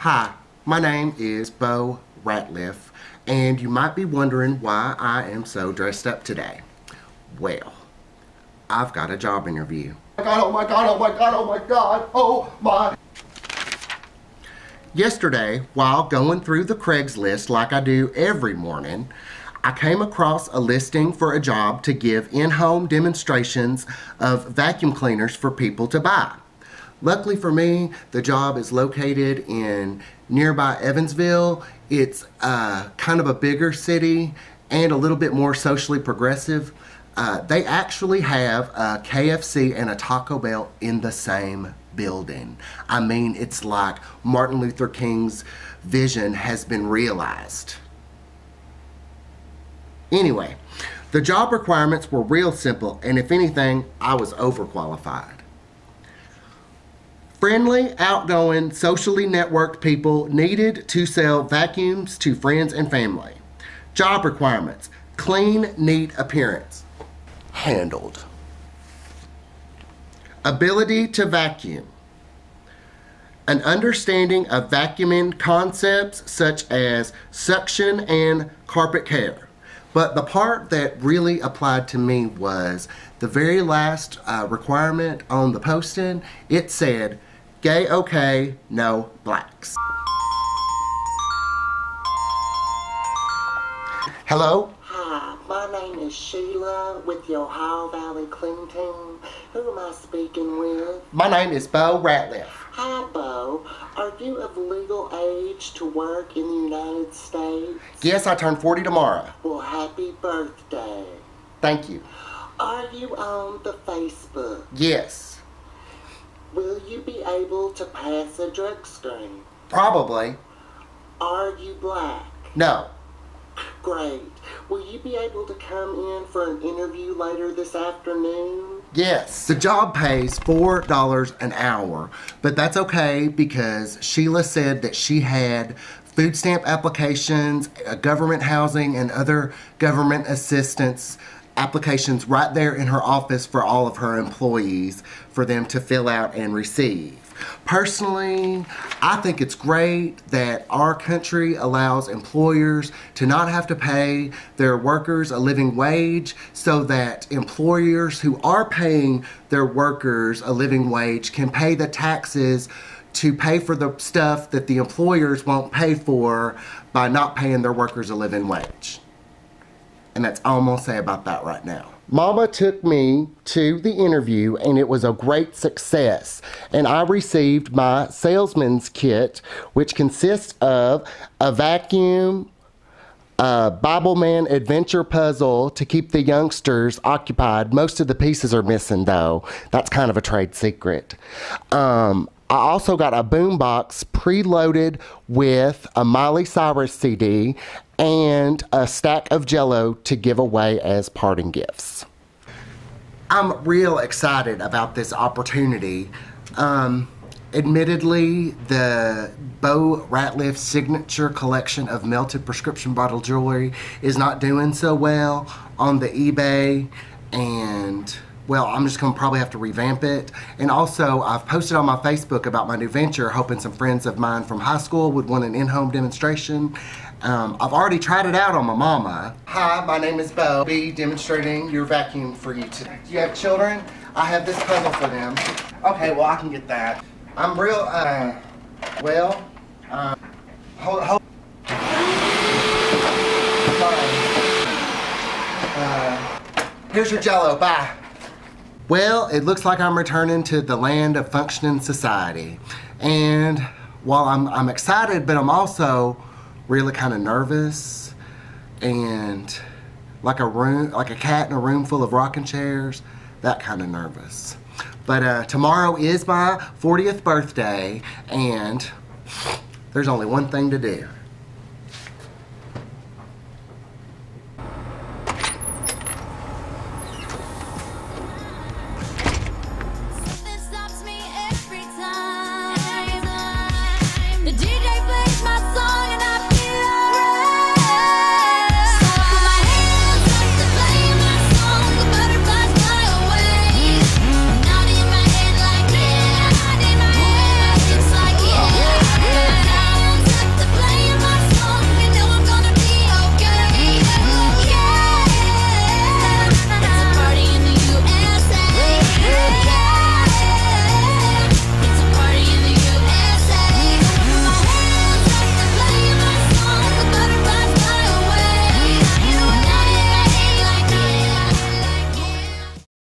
Hi, my name is Beau Ratliff, and you might be wondering why I am so dressed up today. Well, I've got a job interview. Oh my God, oh my God, oh my God, oh my. Yesterday, while going through the Craigslist like I do every morning, I came across a listing for a job to give in-home demonstrations of vacuum cleaners for people to buy. Luckily for me, the job is located in nearby Evansville. It's kind of a bigger city and a little bit more socially progressive. They actually have a KFC and a Taco Bell in the same building. I mean, it's like Martin Luther King's vision has been realized. Anyway, the job requirements were real simple, and if anything, I was overqualified. Friendly, outgoing, socially networked people needed to sell vacuums to friends and family. Job requirements: clean, neat appearance. Handled. Ability to vacuum. An understanding of vacuuming concepts such as suction and carpet care. But the part that really applied to me was the very last requirement on the posting. It said, gay okay, no blacks. Hello? Hi, my name is Sheila with the Ohio Valley Clean Team. Who am I speaking with? My name is Beau Ratliff. Hi, Beau. Are you of legal age to work in the United States? Yes, I turn 40 tomorrow. Well, happy birthday. Thank you. Are you on the Facebook? Yes. Will you be able to pass a drug screen? Probably. Are you black? No. Great. Will you be able to come in for an interview later this afternoon? Yes. The job pays $4 an hour, but that's okay because Sheila said that she had food stamp applications, government housing, and other government assistance applications right there in her office for all of her employees for them to fill out and receive. Personally, I think it's great that our country allows employers to not have to pay their workers a living wage so that employers who are paying their workers a living wage can pay the taxes to pay for the stuff that the employers won't pay for by not paying their workers a living wage. And that's all I'm gonna say about that right now. Mama took me to the interview and it was a great success. And I received my salesman's kit, which consists of a vacuum, a Bible Man adventure puzzle to keep the youngsters occupied. Most of the pieces are missing though. That's kind of a trade secret. I also got a boombox preloaded with a Miley Cyrus CD and a stack of Jell-O to give away as parting gifts. I'm real excited about this opportunity. Admittedly, the Beau Ratliff signature collection of melted prescription bottle jewelry is not doing so well on the eBay, and well, I'm just gonna probably have to revamp it. And also, I've posted on my Facebook about my new venture, hoping some friends of mine from high school would want an in-home demonstration. I've already tried it out on my mama. Hi, my name is Beau. I'll be demonstrating your vacuum for you today. Do you have children? I have this puzzle for them. Okay, well, I can get that. I'm real, hold. Sorry. Here's your Jell-O, bye. Well, it looks like I'm returning to the land of functioning society. And while I'm excited, but I'm also really kind of nervous and like a cat in a room full of rocking chairs, that kind of nervous. But tomorrow is my 40th birthday and there's only one thing to do.